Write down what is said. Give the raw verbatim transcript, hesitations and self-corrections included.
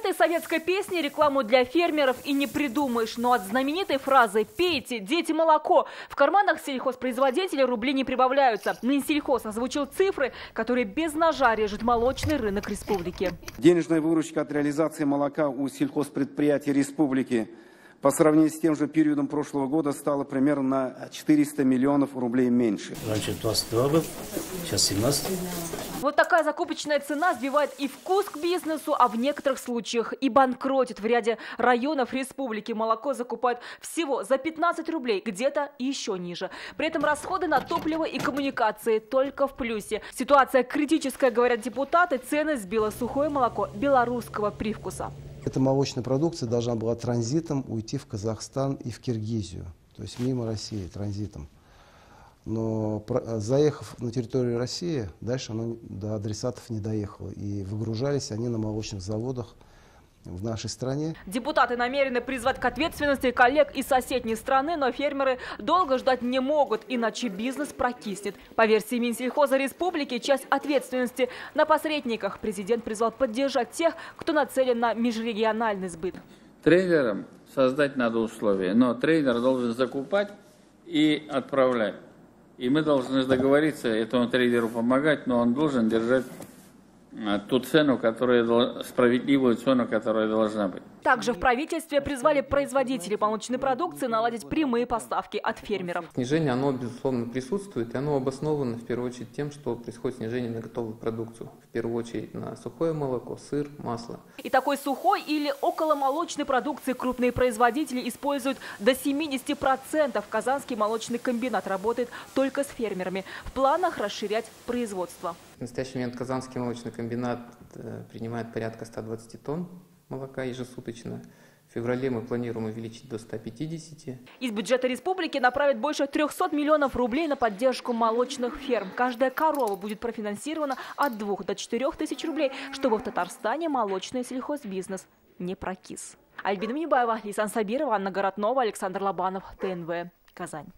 этой советской песни рекламу для фермеров и не придумаешь. Но от знаменитой фразы «пейте, дети, молоко» в карманах сельхозпроизводителей рубли не прибавляются. Минсельхоз озвучил цифры, которые без ножа режут молочный рынок республики. Денежная выручка от реализации молока у сельхозпредприятий республики по сравнению с тем же периодом прошлого года стало примерно на четыреста миллионов рублей меньше. Раньше двадцать два был, сейчас семнадцать. Вот такая закупочная цена сбивает и вкус к бизнесу, а в некоторых случаях и банкротит. В ряде районов республики молоко закупают всего за пятнадцать рублей, где-то еще ниже. При этом расходы на топливо и коммуникации только в плюсе. Ситуация критическая, говорят депутаты, цены сбило сухое молоко белорусского привкуса. Эта молочная продукция должна была транзитом уйти в Казахстан и в Киргизию, то есть мимо России, транзитом. Но заехав на территорию России, дальше оно до адресатов не доехало. И выгружались они на молочных заводах в нашей стране. Депутаты намерены призвать к ответственности коллег из соседней страны, но фермеры долго ждать не могут, иначе бизнес прокиснет. По версии Минсельхоза республики, часть ответственности на посредниках. Президент призвал поддержать тех, кто нацелен на межрегиональный сбыт. Трейдерам создать надо условия, но трейдер должен закупать и отправлять. И мы должны договориться этому трейдеру помогать, но он должен держать ту цену, которая, справедливую цену, которая должна быть. Также в правительстве призвали производителей молочной продукции наладить прямые поставки от фермеров. Снижение, оно, безусловно, присутствует, и оно обосновано, в первую очередь, тем, что происходит снижение на готовую продукцию. В первую очередь на сухое молоко, сыр, масло. И такой сухой или околомолочной продукции крупные производители используют до семидесяти процентов. Казанский молочный комбинат работает только с фермерами. В планах расширять производство. В настоящий момент Казанский молочный комбинат принимает порядка ста двадцати тонн молока ежесуточно. В феврале мы планируем увеличить до ста пятидесяти. Из бюджета республики направят больше трёхсот миллионов рублей на поддержку молочных ферм. Каждая корова будет профинансирована от двух до четырёх тысяч рублей, чтобы в Татарстане молочный сельхозбизнес не прокис. Альбина Минибаева, Лейсан Сабирова, Анна Городнова, Александр Лобанов, ТНВ, Казань.